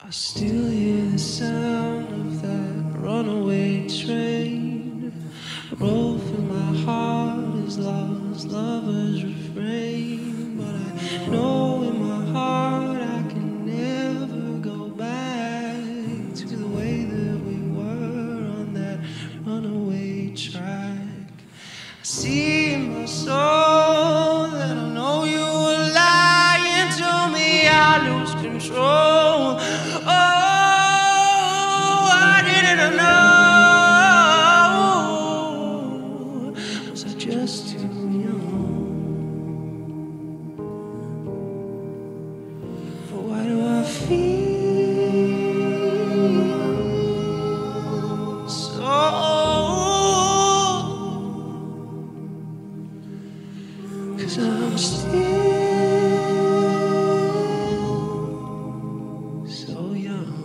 I still hear the sound of that runaway train roll through my heart as lost lovers refrain. But I know in my heart I can never go back to the way that we were on that runaway track. I see in my soul that I know you were lying to me. I lose control. Oh, I didn't know. Was I just too young? But why do I feel so old? 'Cause I'm still so young.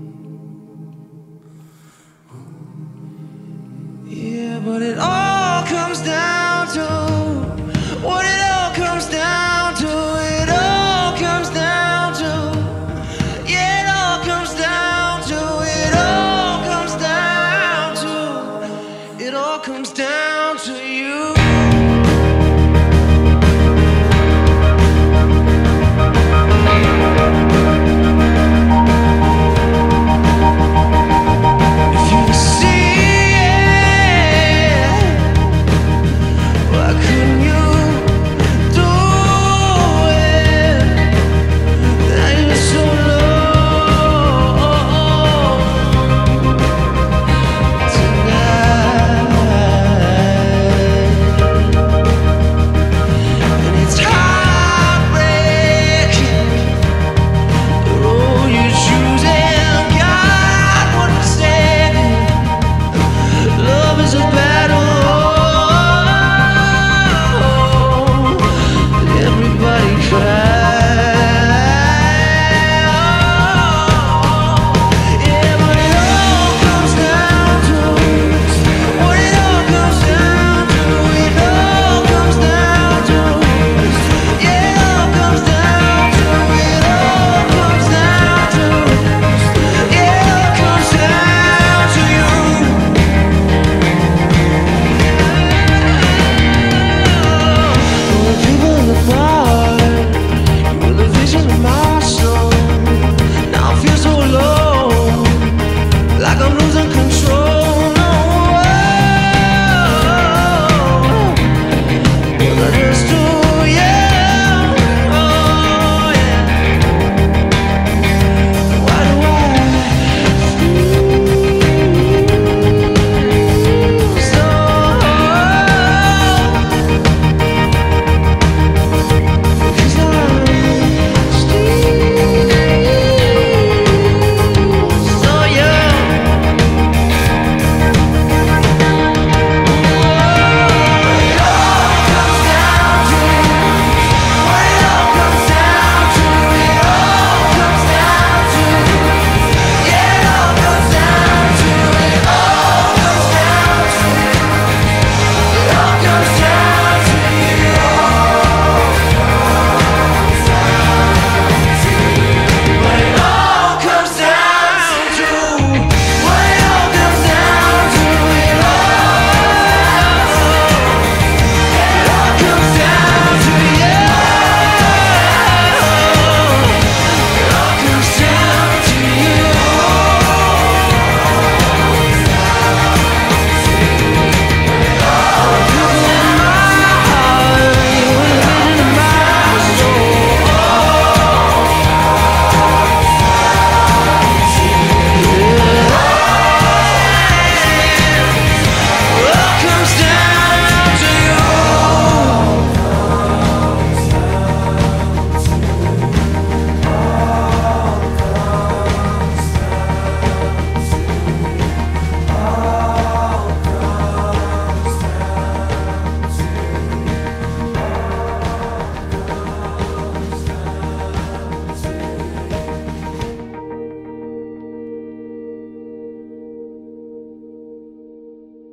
Yeah, but it all comes down to what it all comes down to. It all comes down to, yeah, it all comes down to, it all comes down to, it all comes down to you.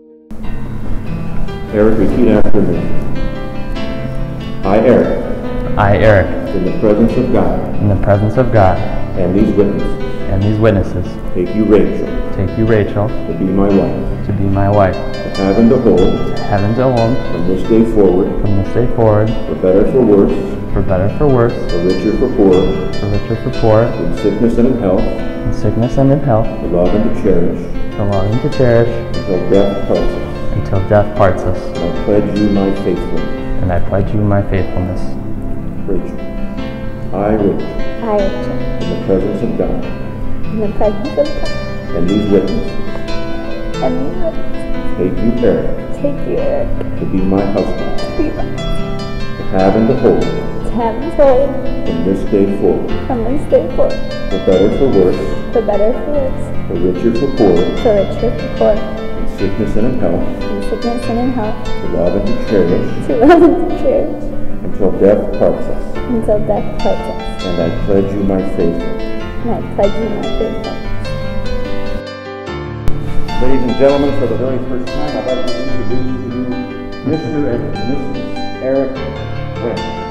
Eric, repeat after me. I, Eric, I, Eric, in the presence of God in the presence of God and these witnesses, take you, Rachel, to be my wife, to be my wife, to have and to hold from this day forward, for better, for worse, for better, for worse, for richer, for poorer, for richer, for poor, in sickness and in health, to love and to cherish, until death parts us. And I pledge you my faithfulness. And I pledge you my faithfulness. Rachel. I, Rachel, I, Rachel, in the presence of God in the presence of God and these witnesses, and these witnesses, take you, Eric, to be my husband, to be my husband, to have and to hold from this day forward, for better, for worse, for better, for worse, for richer, for poorer, for richer, for poor, in sickness and in health, to love and to cherish, until death parts us. And I pledge you my faithfulness. Ladies and gentlemen, for the very first time, I'd like to introduce to you Mr. and Mrs. Eric Wendt.